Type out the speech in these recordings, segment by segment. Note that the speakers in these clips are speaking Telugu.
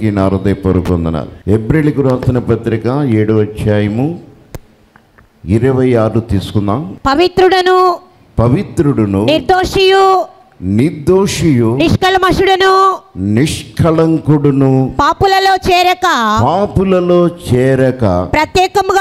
అందరికీ నా హృదయపూర్వక వందనాలు. హెబ్రీయులకు రాసిన పత్రిక 7వ అధ్యాయము 26 తీసుకుందాం. పవిత్రుడును నిర్దోషియు నిష్కళంకుడును పాపులలో చేరక ప్రత్యేకముగా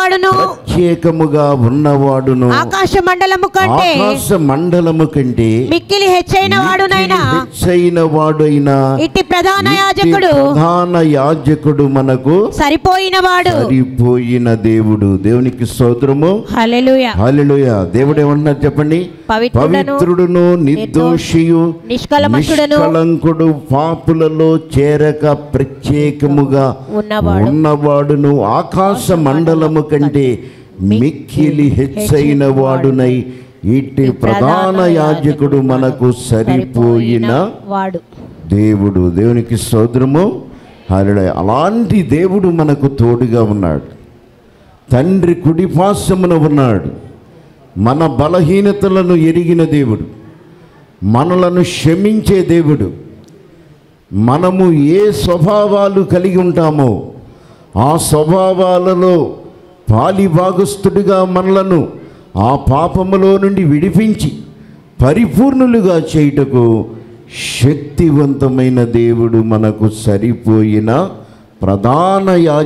ఉన్నవాడును ఆకాశ మండలము కంటే మిక్కిలి హెచ్చైన వాడైన ఇట్టి ప్రధాన యాజకుడు మనకు సరిపోయిన దేవుడు. దేవునికి స్తోత్రము. హల్లెలూయా హల్లెలూయా. దేవుడు ఏమంటున్నారు చెప్పండి? పవిత్రుడును నిర్దోషియు నిష్కళంకుడు పాపులలో చేరక ప్రత్యేకముగా ఉన్నవాడును ఆకాశ మండలము కంటే మిక్కిలి హెచ్చైన వాడునై ఇట్టి ప్రధాన యాజకుడు మనకు సరిపోయిన దేవుడు. దేవునికి స్తోత్రము. హల్లెలూయా. అలాంటి దేవుడు మనకు తోడుగా ఉన్నాడు. తండ్రి కుడిపార్శ్వమున ఉన్నాడు. మన బలహీనతలను ఎరిగిన దేవుడు, మనలను క్షమించే దేవుడు. మనము ఏ స్వభావాలు కలిగి ఉంటామో ఆ స్వభావాలలో పాలిభాగస్థుడిగా మనలను ఆ పాపములో నుండి విడిపించి పరిపూర్ణులుగా చేయుటకు శక్తివంతమైన దేవుడు మనకు సరిపోయిన ప్రధాన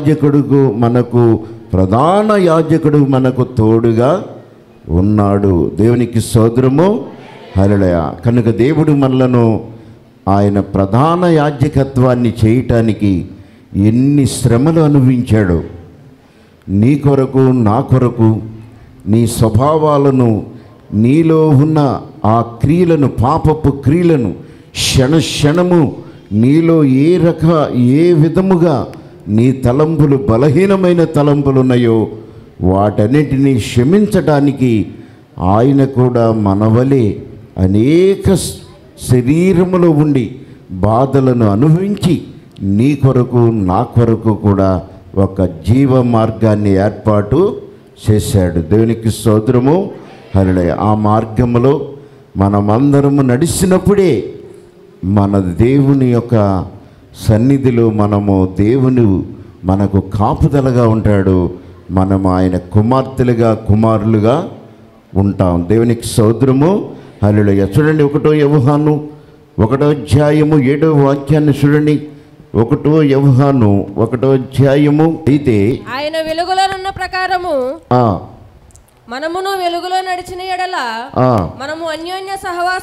యాజకుడు మనకు తోడుగా ఉన్నాడు. దేవునికి స్తోత్రము. హల్లెలూయా. కనుక దేవుడు మనలను ఆయన ప్రధాన యాజకత్వాన్ని చేయటానికి ఎన్ని శ్రమలు అనుభవించాడో, నీ కొరకు నా కొరకు, నీ స్వభావాలను, నీలో ఉన్న ఆ క్రియలను, పాపపు క్రియలను క్షణము నీలో ఏ విధముగా నీ తలంపులు బలహీనమైన తలంపులు ఉన్నాయో వాటన్నిటినీ క్షమించటానికి ఆయన కూడా మనవలే అనేక శరీరములో ఉండి బాధలను అనుభవించి నీ కొరకు నా కొరకు కూడా ఒక జీవ మార్గాన్ని ఏర్పాటు చేశాడు. దేవునికి స్తోత్రము. హల్లెలూయా. ఆ మార్గములో మనమందరము నడిచినప్పుడే మన దేవుని యొక్క సన్నిధిలో దేవుని మనకు కాపుదలగా ఉంటాడు. మనము ఆయన కుమారులుగా ఉంటాం. దేవునికి స్తోత్రము. హల్లెలూయా. చూడండి 1 యోహాను 1వ అధ్యాయము 7వ వాక్యాన్ని చూడండి. 1 యోహాను 1వ అధ్యాయము. అయితే ఆయన వెలుగులో ఉన్న ప్రకారము మనమును వెలుగులో నడిచిన యెడల మనము అన్యోన్య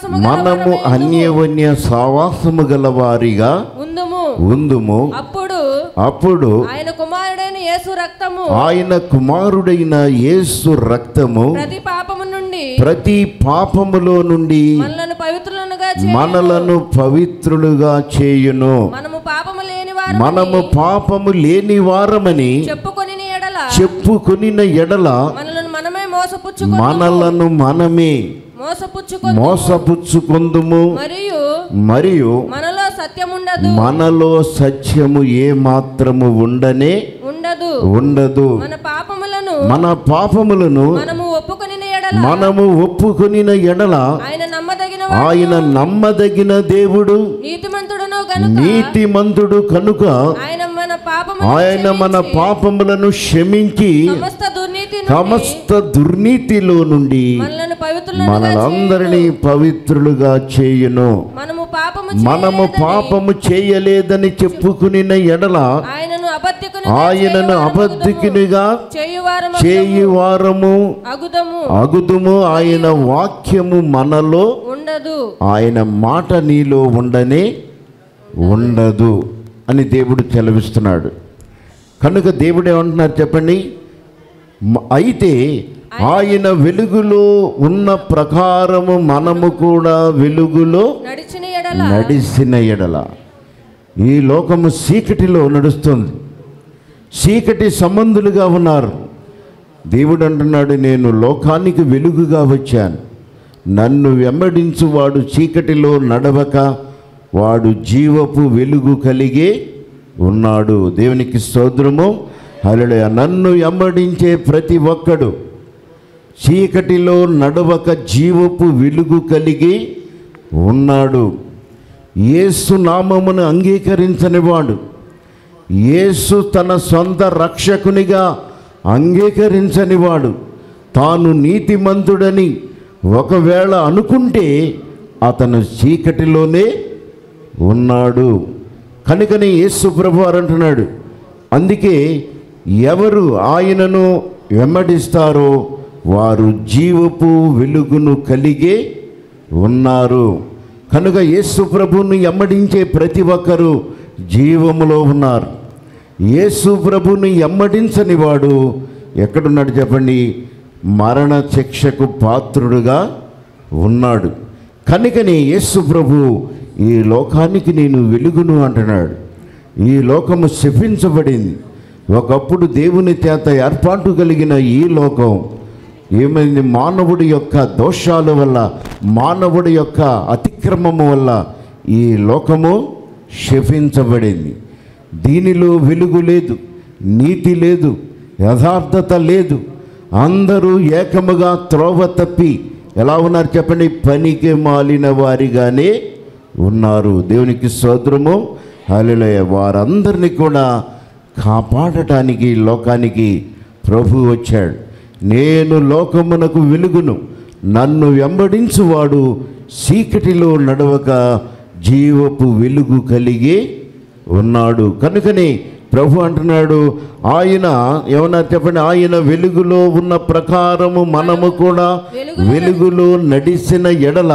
సహవాసము గలవారిగా ఉందుము. అప్పుడు ఆయన కుమారుడైన యేసు రక్తము ప్రతి పాపములో నుండి మనలను పవిత్రులుగా చేయును. మనము పాపము లేని వారమని చెప్పుకొనిన ఎడల మనలను మనమే మోసపుచ్చుకొందుము. మరియు మనలో సత్యము ఏ మాత్రము ఉండదు. మన పాపములను మనము ఒప్పుకొనిన ఎడల ఆయన నమ్మదగిన దేవుడు, నీతిమంతుడు కనుక ఆయన మన పాపములను క్షమించి సమస్త దుర్నీతిలో నుండి మనలందరినీ పవిత్రులుగా చేయును. మనము పాపము చేయలేదని చెప్పుకునిన ఎడల ఆయనను అబద్ధికునిగా చేయువారము అగుదుము. ఆయన వాక్యము మనలో ఆయన మాట నీలో ఉండదు అని దేవుడు సెలవిస్తున్నాడు. కనుక దేవుడు ఏమంటున్నారు చెప్పండి? అయితే ఆయన వెలుగులో ఉన్న ప్రకారము మనము కూడా వెలుగులో నడిచిన ఎడల. ఈ లోకము చీకటిలో నడుస్తుంది. చీకటి సంబంధులుగా ఉన్నారు. దేవుడు అంటున్నాడు, నేను లోకానికి వెలుగుగా వచ్చాను. నన్ను వెంబడించువాడు చీకటిలో నడవక వాడు జీవపు వెలుగు కలిగే ఉన్నాడు. దేవునికి స్తోత్రము. హల్లెలూయా. నన్ను వెంబడించే ప్రతి ఒక్కడు చీకటిలో నడవక జీవపు వెలుగు కలిగి ఉన్నాడు. యేసు నామమును అంగీకరించని వాడు యేసు తన సొంత రక్షకునిగా అంగీకరించనివాడు తాను నీతిమంతుడని ఒకవేళ అనుకుంటే అతను చీకటిలోనే ఉన్నాడు. కనుకనే యేసు ప్రభువారు అంటున్నాడు, అందుకే ఎవరు ఆయనను వెంబడిస్తారో వారు జీవపు వెలుగును కలిగే ఉన్నారు. కనుక యేసు ప్రభువుని వెంబడించే ప్రతి ఒక్కరూ జీవములో ఉన్నారు. యేసు ప్రభువుని వెంబడించని వాడు ఎక్కడున్నాడు చెప్పండి? మరణ శిక్షకు పాత్రుడుగా ఉన్నాడు. కనుకనే యేసు ప్రభు ఈ లోకానికి నేను వెలుగును అంటున్నాడు. ఈ లోకము శపించబడింది. ఒకప్పుడు దేవుని చేత ఏర్పాటు కలిగిన ఈ లోకం ఏమైంది? మానవుడి యొక్క దోషాల వల్ల, మానవుడి యొక్క అతిక్రమము వల్ల ఈ లోకము శపించబడింది. దీనిలో వెలుగు లేదు, నీతి లేదు, యథార్థత లేదు. అందరూ ఏకముగా త్రోవ తప్పి ఎలా ఉన్నారు చెప్పండి? పనికి మాలిన వారిగానే ఉన్నారు. దేవునికి స్తోత్రము, హల్లెలూయా. వారందరినీ కూడా కాపాడటానికి లోకానికి ప్రభు వచ్చాడు. నేను లోకమునకు వెలుగును, నన్ను వెంబడించువాడు చీకటిలో నడవక జీవపు వెలుగు కలిగి ఉన్నాడు. కనుకనే ప్రభు అంటున్నాడు, ఆయన ఏమన్నారు చెప్పండి? ఆయన వెలుగులో ఉన్న ప్రకారము మనము కూడా వెలుగులో నడిచిన ఎడల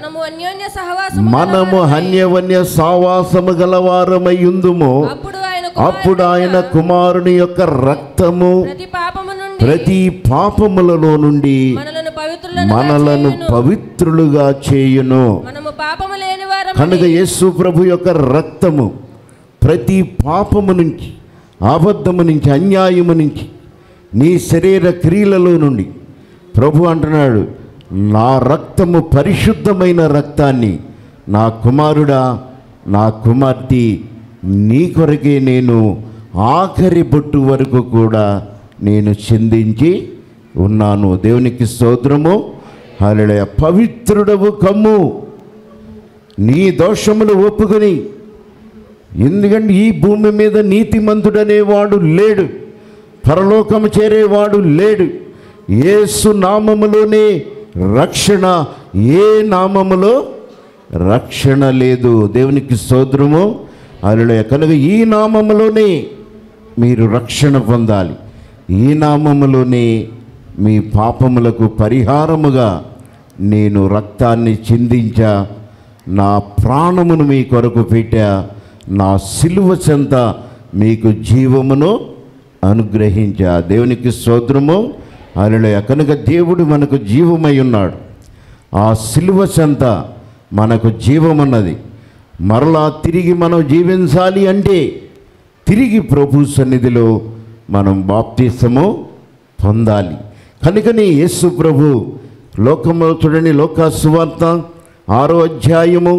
మనము అన్యోన్య సహవాసము గలవారమై ఉందుము. అప్పుడు ఆయన కుమారుని యొక్క రక్తము ప్రతి పాపములలో నుండి మనలను పవిత్రులుగా చేయును. కనుక యేసు ప్రభు యొక్క రక్తము ప్రతి పాపము నుంచి, అబద్ధము నుంచి, అన్యాయము నుంచి, నీ శరీర క్రియలలో నుండి ప్రభు అంటున్నాడు, నా రక్తము పరిశుద్ధమైన రక్తాన్ని నా కుమారుడా, నా కుమార్తె, నీ కొరకే నేను ఆఖరి బొట్టు వరకు కూడా నేను చిందించి ఉన్నాను. దేవునికి స్తోత్రము, హల్లెలూయా. పవిత్రుడవు కమ్ము, నీ దోషములు ఒప్పుకొని. ఎందుకంటే ఈ భూమి మీద నీతిమంతుడనేవాడు లేడు, పరలోకము చేరేవాడు లేడు. యేసు నామములోనే రక్షణ, ఏ నామములో రక్షణ లేదు. దేవునికి స్తోత్రము, హల్లెలూయా. కనుక ఈ నామములోనే మీరు రక్షణ పొందాలి. ఈ నామములోనే మీ పాపములకు పరిహారముగా నేను రక్తాన్ని చిందించా, నా ప్రాణమును మీ కొరకు పెట్టా, నా సిలువ చెంత మీకు జీవమును అనుగ్రహించా. దేవునికి స్తోత్రము, హల్లెలూయా. కనుక దేవుడు మనకు జీవమై ఉన్నాడు. ఆ సిలువ చెంత మనకు జీవమన్నది. మరలా తిరిగి మనం జీవించాలి అంటే తిరిగి ప్రభు సన్నిధిలో మనం బాప్తిసము పొందాలి. కనుకనే యేసు ప్రభు లోకము చూడండి, లోకా సువార్త 6వ అధ్యాయము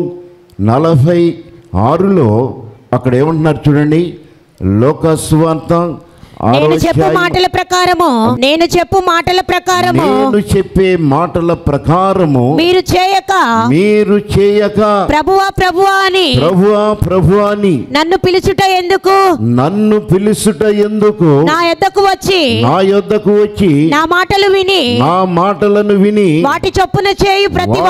46లో అక్కడ ఏమంటున్నారు చూడండి. లోకా సువార్త నేను చెప్పే మాటల ప్రకారము మీరు చేయక ప్రభువా ప్రభువా అని నన్ను పిలుచుట ఎందుకు నా యొద్దకు వచ్చి నా మాటలను విని వాటి చొప్పున చేయు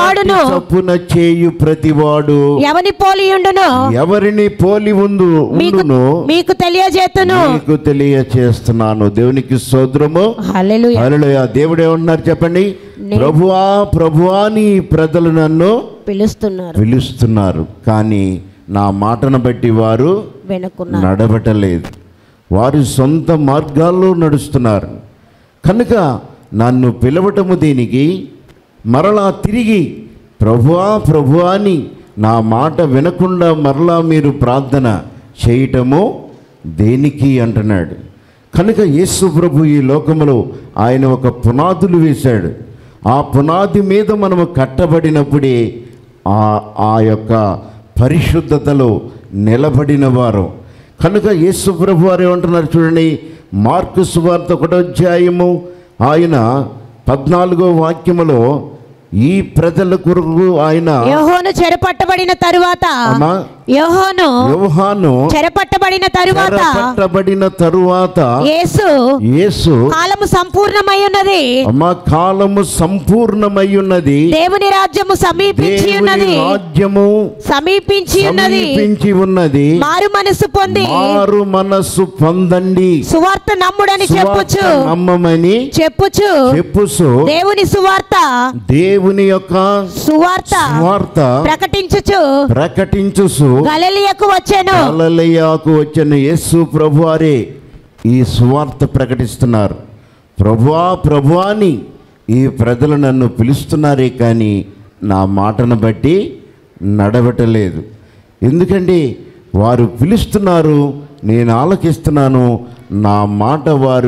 ప్రతివాడు ఎవరిని పోలి ఉండును మీకు తెలియజేస్తున్నాను. దేవునికి స్తోత్రము, హల్లెలూయా. దేవుడు ఏమంటున్నారు చెప్పండి? ప్రభువా అని ప్రజలు నన్ను పిలుస్తున్నారు, కానీ నా మాటను బట్టి వారు నడవటలేదు. వారు సొంత మార్గాల్లో నడుస్తున్నారు. కనుక నన్ను పిలవటము దేనికి? మరలా తిరిగి ప్రభువా అని నా మాట వినకుండా మరలా మీరు ప్రార్థన చేయటము దేనికి అంటున్నాడు. కనుక యేసు ప్రభు ఈ లోకములో ఆయన ఒక పునాదులు వేశాడు. ఆ పునాది మీద మనము కట్టబడినప్పుడే ఆ యొక్క పరిశుద్ధతలో నిలబడిన వారు. కనుక యేసు ప్రభు వారు ఏమంటున్నారు చూడండి, మార్కు సువార్త 1వ అధ్యాయము ఆయన 14వ వాక్యములో ఈ ప్రజల కొరకు ఆయన యోహాను చెరపట్టబడిన తరువాత యోహాను చెరపట్టబడిన తరువాత యేసు కాలము సంపూర్ణమై ఉన్నది, కాలము సంపూర్ణమై ఉన్నది, దేవుని రాజ్యము సమీపించి ఉన్నది, మారు మనస్సు పొందండి, సువార్త నమ్ముడని నమ్మమని చెప్పుచు దేవుని సువార్త దేవుని యొక్క సువార్త ప్రకటించుచు గలిలయకు వచ్చెను. యేసు ప్రభువారే ఈ సువార్త ప్రకటిస్తున్నారు. ప్రభువా అని ఈ ప్రజలు నన్ను పిలుస్తున్నారే కానీ నా మాటను బట్టి నడవటలేదు. ఎందుకంటే వారు పిలుస్తున్నారు, నేను ఆలకిస్తున్నాను, నా మాట వారు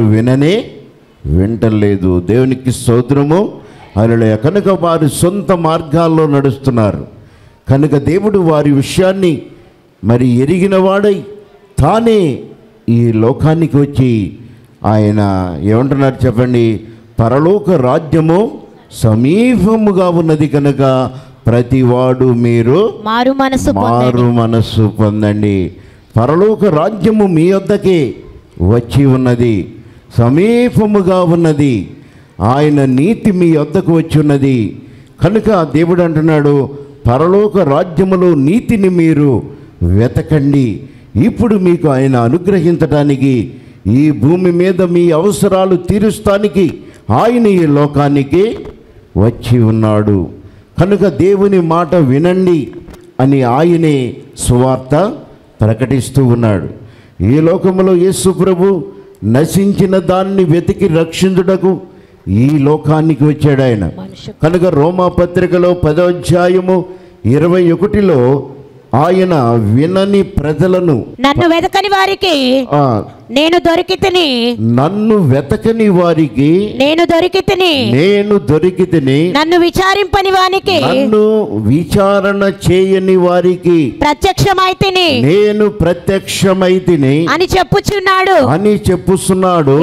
వింటలేదు. దేవునికి స్తోత్రము. హల్లెలూయా. కనుక వారు సొంత మార్గాల్లో నడుస్తున్నారు. కనుక దేవుడు వారి విషయాన్ని మరి ఎరిగిన వాడై తానే ఈ లోకానికి వచ్చి ఆయన ఏమంటున్నారు చెప్పండి, పరలోక రాజ్యము సమీపముగా ఉన్నది కనుక ప్రతివాడు మీరు మారు మనస్సు పొందండి. పరలోక రాజ్యము మీ వద్దకే వచ్చి ఉన్నది, సమీపముగా ఉన్నది, ఆయన నీతి మీ వద్దకు వచ్చి ఉన్నది. కనుక దేవుడు అంటున్నాడు, పరలోక రాజ్యములో నీతిని మీరు వెతకండి. ఇప్పుడు మీకు ఆయన అనుగ్రహించడానికి, ఈ భూమి మీద మీ అవసరాలు తీరుస్తానికి ఆయన ఈ లోకానికి వచ్చి ఉన్నాడు. కనుక దేవుని మాట వినండి అని ఆయనే సువార్త ప్రకటిస్తూ ఉన్నాడు. ఈ లోకములో యేసు ప్రభు నశించిన దాన్ని వెతికి రక్షించుటకు ఈ లోకానికి వచ్చాడు ఆయన. కనుక రోమా పత్రికలో 10వ అధ్యాయము 21లో ఆయన వినని ప్రజలను, నన్ను వెతకని వారికి నేను దొరికితిని, నన్ను వెతకని వారికి నేను దొరికితిని, నన్ను విచారింపని వానికి, నన్ను విచారణ చేయని వారికి ప్రత్యక్షమైతిని, నేను ప్రత్యక్షమైతిని అని చెప్పుచున్నాడు.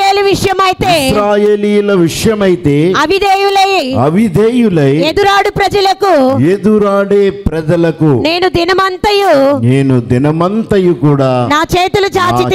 ఇశ్రాయేలీల విషయమైతే అవిధేయులై ఎదురాడే ప్రజలకు నేను దినమంతయు కూడా నా చేతులు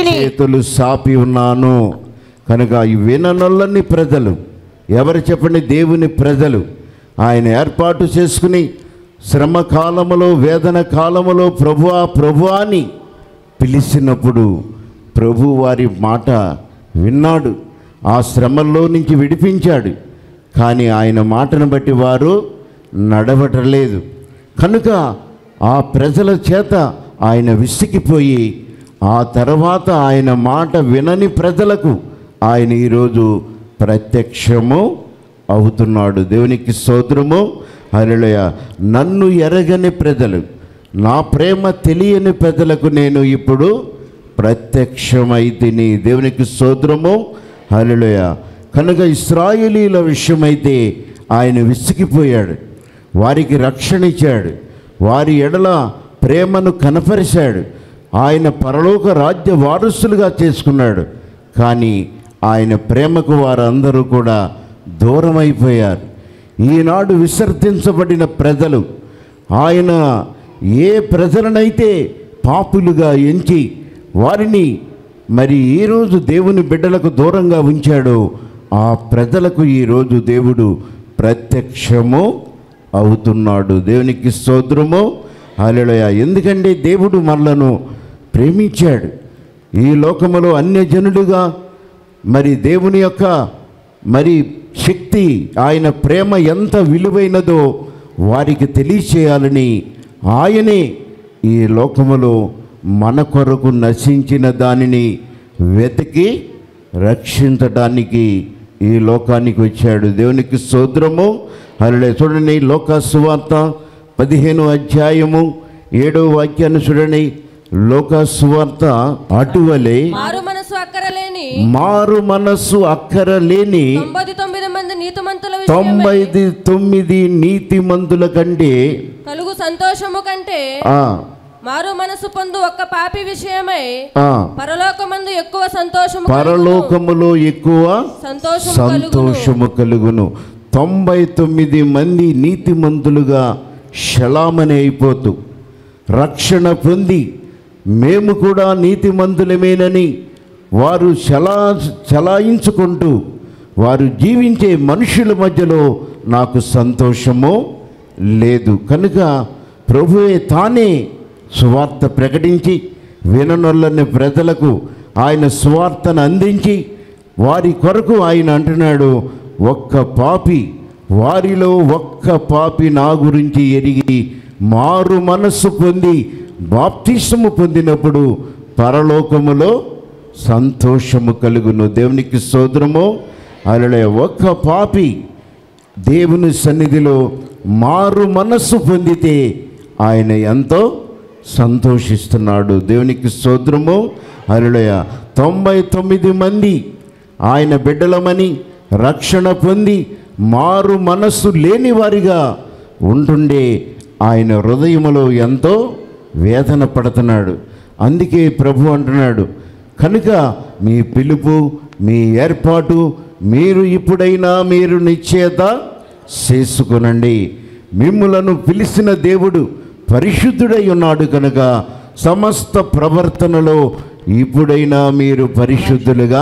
సాపి ఉన్నాను. కనుక ఈ విననొల్లని ప్రజలు ఎవరు చెప్పండి? దేవుని ప్రజలు. ఆయన ఏర్పాటు చేసుకుని శ్రమ కాలములో, వేదన కాలములో ప్రభువా అని పిలిచినప్పుడు ప్రభు వారి మాట విన్నాడు, ఆ శ్రమల్లో నుంచి విడిపించాడు. కానీ ఆయన మాటను బట్టి వారు నడవటలేదు. కనుక ఆ ప్రజల చేత ఆయన విసిగిపోయి ఆ తర్వాత ఆయన మాట వినని ప్రజలకు ఆయన ఈరోజు ప్రత్యక్షము అవుతున్నాడు. దేవునికి స్తోత్రము. హల్లెలూయా. నన్ను ఎరగని ప్రజలు, నా ప్రేమ తెలియని ప్రజలకు నేను ఇప్పుడు ప్రత్యక్షమైతిని. దేవునికి స్తోత్రము. హల్లెలూయా. కనుక ఇశ్రాయేలీల విషయమైతే ఆయన విసిగిపోయాడు, వారికి రక్షణ ఇచ్చాడు, వారి ఎడల ప్రేమను కనపరిచాడు, ఆయన పరలోక రాజ్య వారసులుగా చేసుకున్నాడు. కానీ ఆయన ప్రేమకు వారందరూ కూడా దూరమైపోయారు. ఈనాడు విసర్జించబడిన ప్రజలు, ఆయన ఏ ప్రజలనైతే పాపులుగా ఎంచి వారిని మరి ఈరోజు దేవుని బిడ్డలకు దూరంగా ఉంచాడో ఆ ప్రజలకు ఈరోజు దేవుడు ప్రత్యక్షము అవుతున్నాడు. దేవునికి స్తోత్రము. హల్లెలూయా. ఎందుకంటే దేవుడు మనలను ప్రేమించాడు. ఈ లోకములో అన్యజనులుగా మరి దేవుని యొక్క మరి శక్తి, ఆయన ప్రేమ ఎంత విలువైనదో వారికి తెలియచేయాలని ఆయనే ఈ లోకములో మన కొరకు నశించిన దానిని వెతికి రక్షించడానికి ఈ లోకానికి వచ్చాడు. దేవునికి స్తోత్రము. హల్లెలూయా. చూడండి, లోకా సువార్త 15వ అధ్యాయము 7వ వాక్యాన్ని చూడండి. లోకా సువార్త అటువలే మారు మనస్సు అక్కరలేని 99 నీతిమంతుల కంటే కలుగు సంతోషము కంటే మారు మనసు పొందు ఒక్క పాపి విషయమై పరలోకమందు ఎక్కువ సంతోషము, పరలోకములో ఎక్కువ సంతోషము కలుగును. 99 మంది నీతిమంతులుగా శలామణి అయిపోతూ రక్షణ పొంది మేము కూడా నీతిమంతులమేనని వారు చలాయించుకుంటూ వారు జీవించే మనుషుల మధ్యలో నాకు సంతోషము లేదు. కనుక ప్రభువే తానే సువార్త ప్రకటించి విననొల్లని ప్రజలకు ఆయన సువార్తను అందించి వారి కొరకు ఆయన అంటున్నాడు, ఒక్క పాపి వారిలో ఒక్క పాపి నా గురించి ఎరిగి మారు మనస్సు పొంది బాప్తిస్మము పొందినప్పుడు పరలోకములో సంతోషము కలుగును. దేవునికి స్తోత్రము. హల్లెలూయా. ఒక్క పాపి దేవుని సన్నిధిలో మారు మనస్సు పొందితే ఆయన ఎంతో సంతోషిస్తున్నాడు. దేవునికి స్తోత్రము. హల్లెలూయా. 99 మంది ఆయన బిడ్డలమని రక్షణ పొంది మారు మనస్సు లేని వారిగా ఉంటుండే ఆయన హృదయములో ఎంతో వేదన పడుతున్నాడు. అందుకే ప్రభు అంటున్నాడు, కనుక మీ పిలుపు మీ ఏర్పాటు మీరు ఇప్పుడైనా మీరు నిశ్చయత చేసుకొనండి. మిమ్ములను పిలిచిన దేవుడు పరిశుద్ధుడై ఉన్నాడు కనుక సమస్త ప్రవర్తనలో ఇప్పుడైనా మీరు పరిశుద్ధులుగా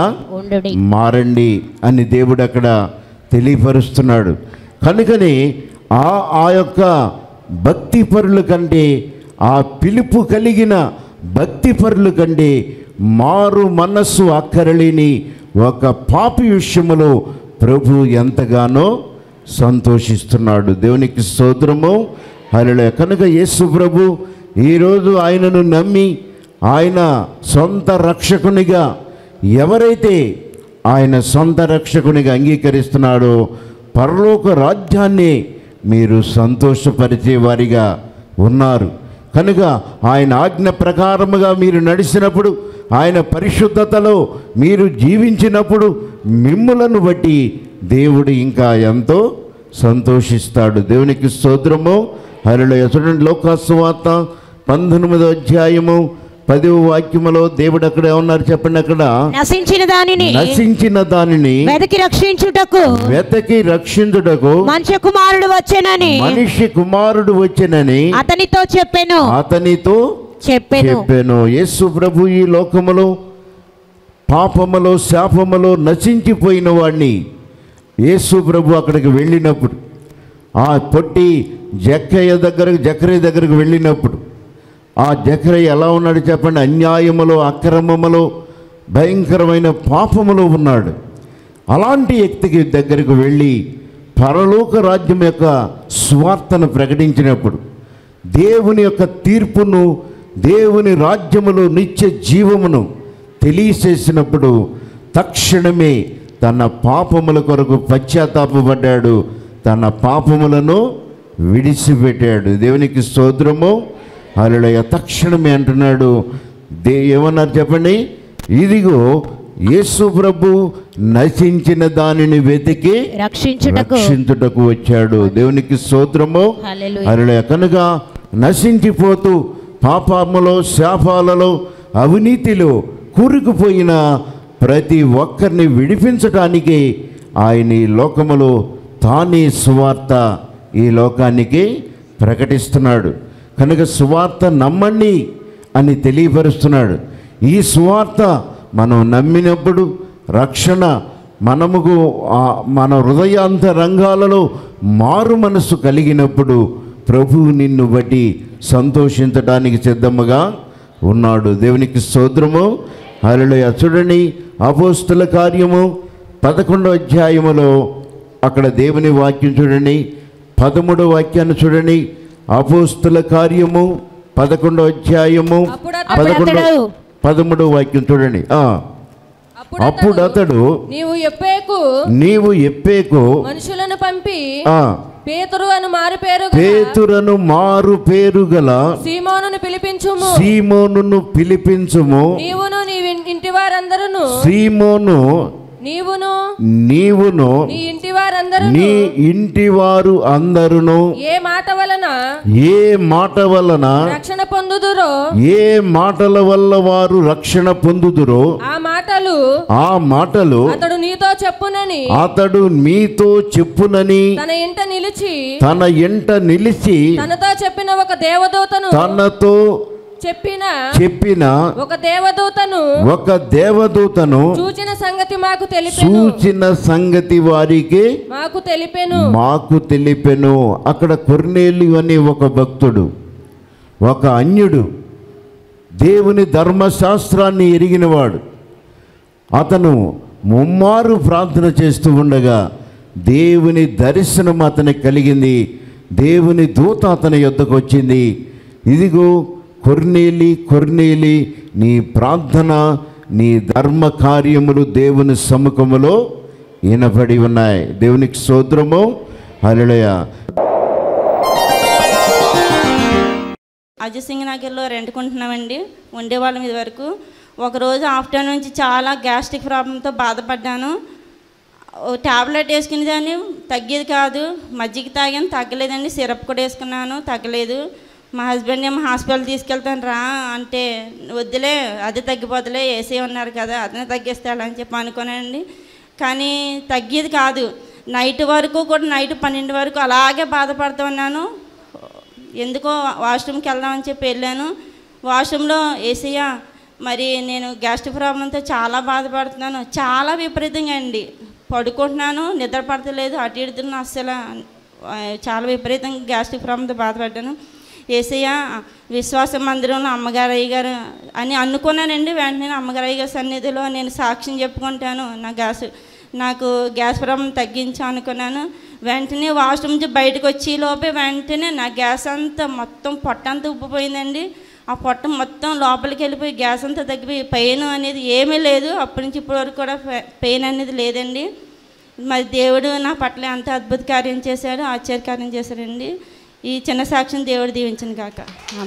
మారండి అని దేవుడు అక్కడ తెలియపరుస్తున్నాడు. కనుకనే ఆ యొక్క భక్తిపరుల కంటే, ఆ పిలుపు కలిగిన భక్తిపరుల కంటే మారు మనస్సు అక్కరలేని ఒక పాపి విషయములో ప్రభు ఎంతగానో సంతోషిస్తున్నాడు. దేవునికి స్తోత్రము. హల్లెలూయా. కనుక యేసు ప్రభు ఈరోజు ఆయనను నమ్మి ఆయన సొంత రక్షకునిగా ఎవరైతే ఆయన సొంత రక్షకునిగా అంగీకరిస్తున్నాడో పరలోక రాజ్యాన్ని మీరు సంతోషపరిచే వారిగా ఉన్నారు. కనుక ఆయన ఆజ్ఞ ప్రకారముగా మీరు నడిచినప్పుడు, ఆయన పరిశుద్ధతలో మీరు జీవించినప్పుడు మిమ్ములను బట్టి దేవుడు ఇంకా ఎంతో సంతోషిస్తాడు. దేవునికి స్తోత్రము. హల్లెలూయా. చూడండి, లోకాసువార్త 19వ అధ్యాయము 10వ వాక్యములో దేవుడు అక్కడ ఏమన్నారు చెప్పండి. అక్కడ నశించిన దానిని వెతకి రక్షించుటకు మనిషి కుమారుడు వచ్చెనని అతనితో చెప్పెను. యేసు ప్రభు ఈ లోకములో పాపములో శాపములో నశించిపోయిన వాడిని యేసు ప్రభు అక్కడికి వెళ్ళినప్పుడు, ఆ పొట్టి జక్కయ్య దగ్గరకు వెళ్ళినప్పుడు ఆ జకరయ్య ఎలా ఉన్నాడు చెప్పండి? అన్యాయములో అక్రమములో భయంకరమైన పాపములో ఉన్నాడు. అలాంటి వ్యక్తికి దగ్గరకు వెళ్ళి పరలోక రాజ్యం యొక్క స్వార్థను ప్రకటించినప్పుడు, దేవుని యొక్క తీర్పును, దేవుని రాజ్యములో నిత్య జీవమును తెలియచేసినప్పుడు తక్షణమే తన పాపముల కొరకు పశ్చాత్తాపపడ్డాడు, తన పాపములను విడిచిపెట్టాడు. దేవునికి స్తోత్రము. హల్లెలూయా. తక్షణమే అంటున్నాడు, ఏమన్నారు చెప్పండి? ఇదిగో యేసు ప్రభు నశించిన దానిని వెతికి రక్షించుటకు వచ్చాడు. దేవునికి స్తోత్రము. హల్లెలూయా. కనుక నశించిపోతూ పాపములో శాపాలలో అవినీతిలో కూరుకుపోయిన ప్రతి ఒక్కరిని విడిపించటానికి ఆయన ఈ లోకములో తానే సువార్త ఈ లోకానికి ప్రకటిస్తున్నాడు. కనుక సువార్త నమ్మండి అని తెలియపరుస్తున్నాడు. ఈ సువార్త మనం నమ్మినప్పుడు రక్షణ మన హృదయాంతరంగాలలో మారు మనసు కలిగినప్పుడు ప్రభువు నిన్ను బట్టి సంతోషించడానికి సిద్ధముగా ఉన్నాడు. దేవునికి స్తోత్రము. హల్లెలూయా. చూడండి, అపోస్తుల కార్యము 11వ అధ్యాయములో అక్కడ దేవుని వాక్యం చూడండి, 13వ వాక్యాన్ని చూడండి. అపోస్తుల కార్యము 11వ అధ్యాయము 13వ వాక్యం చూడండి. అప్పుడు అతడు నీవు ఎప్పేకు మనుషులను పంపి పేతురను మారు పేరు గల సీమోనును పిలిపించుము. నీవును నీ ఇంటి వారందరూ సీమోను నీవును నీ ఇంటి వారందరూ నీ ఇంటి వారు అందరును ఏ మాట వలన రక్షణ పొందుదురో, ఏ మాటల వల్ల వారు రక్షణ పొందుదురో ఆ మాటలు అతడు మీతో చెప్పునని తన ఇంట నిలిచి తనతో చెప్పిన ఒక దేవదూతను చూచిన సంగతి వారికి మాకు తెలిపెను. అక్కడ కొర్నేలి అనే ఒక భక్తుడు, ఒక అన్యుడు, దేవుని ధర్మశాస్త్రాన్ని ఎరిగినవాడు. అతను ముమ్మారు ప్రార్థన చేస్తూ ఉండగా దేవుని దర్శనం అతనికి కలిగింది. దేవుని దూత అతని యొద్దకు వచ్చింది. ఇదిగో కొర్నేలి, నీ ప్రార్థన, నీ ధర్మ కార్యములు దేవుని సముఖములో వినబడి ఉన్నాయి. దేవునికి స్తోత్రము. హల్లెలూయా. అజయ్ సింగ్ నగర్లో రెంట్కుంటున్నామండి. ఉండేవాళ్ళం ఇది వరకు. ఒకరోజు ఆఫ్టర్నూన్ నుంచి చాలా గ్యాస్ట్రిక్ ప్రాబ్లంతో బాధపడ్డాను. ట్యాబ్లెట్ వేసుకునే దాన్ని తగ్గేది కాదు. మజ్జిగ తాగాను, తగ్గలేదండి. సిరప్ కూడా వేసుకున్నాను, తగ్గలేదు. మా హస్బెండ్ ఏమో హాస్పిటల్ తీసుకెళ్తాను రా అంటే, వద్దులే అది తగ్గిపోతులే, ఏసీ ఉన్నారు కదా అతనే తగ్గిస్తాడని చెప్పి అనుకున్నానండి. కానీ తగ్గేది కాదు. నైట్ వరకు కూడా, నైట్ 12 వరకు అలాగే బాధపడుతూ ఉన్నాను. ఎందుకో వాష్రూమ్కి వెళ్దామని చెప్పి వెళ్ళాను. వాష్రూమ్లో ఏసయ్యా, మరి నేను గ్యాస్ట్రిక్ ప్రాబ్లంతో చాలా బాధపడుతున్నాను, చాలా విపరీతంగా అండి. పడుకుంటున్నాను, నిద్ర పడతలేదు, అటు ఇడుతున్నాను, అస్సలు చాలా విపరీతంగా గ్యాస్ట్రిక్ ప్రాబ్లంతో బాధపడ్డాను. ఏసయ్య విశ్వాస మందిరంలో అమ్మగారు అయ్యగారు అని అనుకున్నానండి. వెంటనే అమ్మగారు అయ్యగారు సన్నిధిలో నేను సాక్ష్యం చెప్పుకుంటాను, నాకు గ్యాస్ ప్రాబ్లం తగ్గించు అనుకున్నాను. వెంటనే వాష్రూమ్ నుంచి బయటకు వచ్చి లోపే వెంటనే నా గ్యాస్ అంతా మొత్తం పొట్టంతా ఉబ్బిపోయిందండి. ఆ పొట్ట మొత్తం లోపలికి వెళ్ళిపోయి గ్యాస్ అంతా తగ్గిపోయి పెయిన్ అనేది ఏమీ లేదు. అప్పటి నుంచి ఇప్పటి వరకు కూడా పెయిన్ అనేది లేదండి. మరి దేవుడు నా పట్ల అంత అద్భుత కార్యం చేశాడు, ఆశ్చర్య కార్యం చేశాడండి. ఈ చిన్న సాక్ష్యం దేవుడు దీవించను కాక.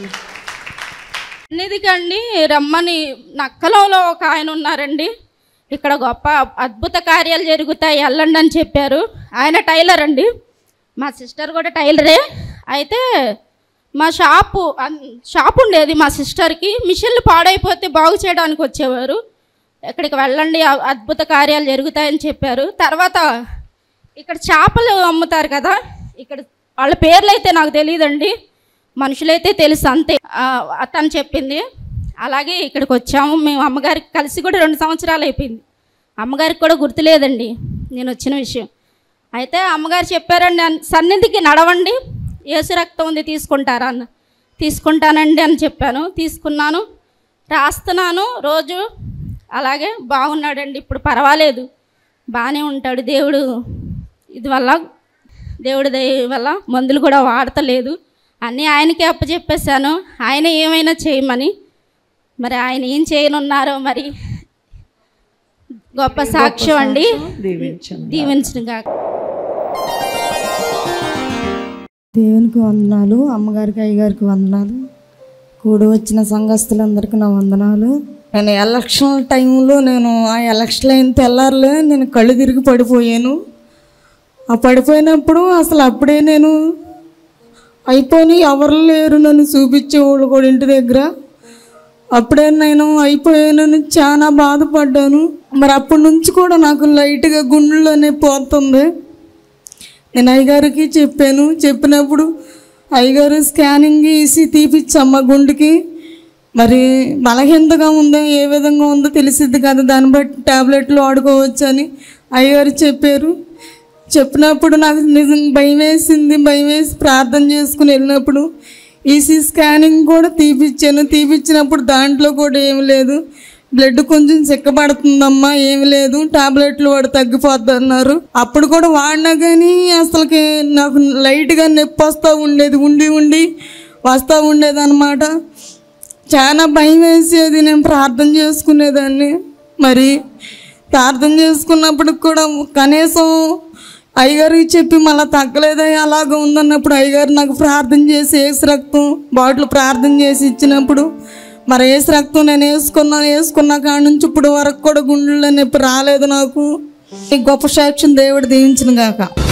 అన్నిదికండి రమ్మని నక్కలంలో ఒక ఆయన ఉన్నారండి. ఇక్కడ గొప్ప అద్భుత కార్యాలు జరుగుతాయి, వెళ్ళండి అని చెప్పారు. ఆయన టైలర్ అండి, మా సిస్టర్ కూడా టైలరే. అయితే మా షాపు ఉండేది మా సిస్టర్కి. మిషన్లు పాడైపోతే బాగు చేయడానికి వచ్చేవారు. ఇక్కడికి వెళ్ళండి, అద్భుత కార్యాలు జరుగుతాయని చెప్పారు. తర్వాత ఇక్కడ చేపలు అమ్ముతారు కదా, ఇక్కడ వాళ్ళ పేర్లు అయితే నాకు తెలియదండి, మనుషులైతే తెలుసు అంతే. అతను చెప్పింది. అలాగే ఇక్కడికి వచ్చాము మేము. అమ్మగారికి కలిసి కూడా 2 సంవత్సరాలు అయిపోయింది. అమ్మగారికి కూడా గుర్తులేదండి నేను వచ్చిన విషయం. అయితే అమ్మగారు చెప్పారండి, సన్నిధికి నడవండి, యేసు రక్తం ఉంది తీసుకుంటారా అన్న. తీసుకుంటానండి అని చెప్పాను. తీసుకున్నాను, రాస్తున్నాను రోజు. అలాగే బాగున్నాడండి, ఇప్పుడు పర్వాలేదు, బాగానే ఉంటాడు. దేవుడు దయ వల్ల మందులు కూడా వాడతలేదు. అన్నీ ఆయనకే అప్పచెప్పేశాను, ఆయన ఏమైనా చేయమని. మరి ఆయన ఏం చేయనున్నారో మరి. గొప్ప సాక్ష్యం అండి, దీవించను కాక. దేవునికి వందనాలు, అమ్మగారికి అయ్యగారికి వందనాలు, కూడి వచ్చిన సంఘస్థులందరికీ నా వందనాలు. నేను ఎలక్షన్ టైంలో ఆ ఎలక్షన్ అయిన తెల్లారులే నేను కళ్ళు తిరిగి పడిపోయాను. ఆ పడిపోయినప్పుడు అసలు అప్పుడే నేను అయిపోయి ఎవరు లేరు నన్ను చూపించేవాళ్ళు కూడా ఇంటి దగ్గర. అప్పుడే నేను అయిపోయానని చాలా బాధపడ్డాను. మరి అప్పటి నుంచి కూడా నాకు లైట్గా గుండెల్లోనే పోతుంది. నేను అయ్యగారికి చెప్పాను. చెప్పినప్పుడు అయ్యగారు స్కానింగ్ వేసి తీపిచ్చమ్మ గుండెకి, మరి బలహీనతగా ఉందో ఏ విధంగా ఉందో తెలిసిద్ది కదా, దాన్ని బట్టి ట్యాబ్లెట్లు వాడుకోవచ్చు అని అయ్యగారు చెప్పారు. చెప్పినప్పుడు నాకు నిజం భయం వేసింది. భయం వేసి ప్రార్థన చేసుకుని వెళ్ళినప్పుడు ఈసీ స్కానింగ్ కూడా తీపిచ్చాను. తీపిచ్చినప్పుడు దాంట్లో కూడా ఏమి లేదు, బ్లడ్ కొంచెం చిక్కబడుతుందమ్మా, ఏమి లేదు, టాబ్లెట్లు వాడు తగ్గిపోద్ది అన్నారు. అప్పుడు కూడా వాడినా కానీ అసలుకి నాకు లైట్గా నొప్పి వస్తూ ఉండేది, ఉండి వస్తూ ఉండేది అనమాట. చాలా భయం వేసేది. నేను ప్రార్థన చేసుకునేదాన్ని. మరి ప్రార్థన చేసుకున్నప్పుడు కూడా కనీసం అయ్యగారికి చెప్పి మళ్ళీ తగ్గలేదా అలాగ ఉందన్నప్పుడు అయ్యగారు నాకు ప్రార్థన చేసి ఏసు రక్తం బాటిల్ ప్రార్థన చేసి ఇచ్చినప్పుడు మరి ఏసు రక్తం నేను వేసుకున్నా కాడ నుంచి ఇప్పుడు వరకు కూడా గుండెల్లో నొప్పి రాలేదు నాకు. ఈ గొప్ప సాక్ష్యం దేవుడు దీవించును గాక.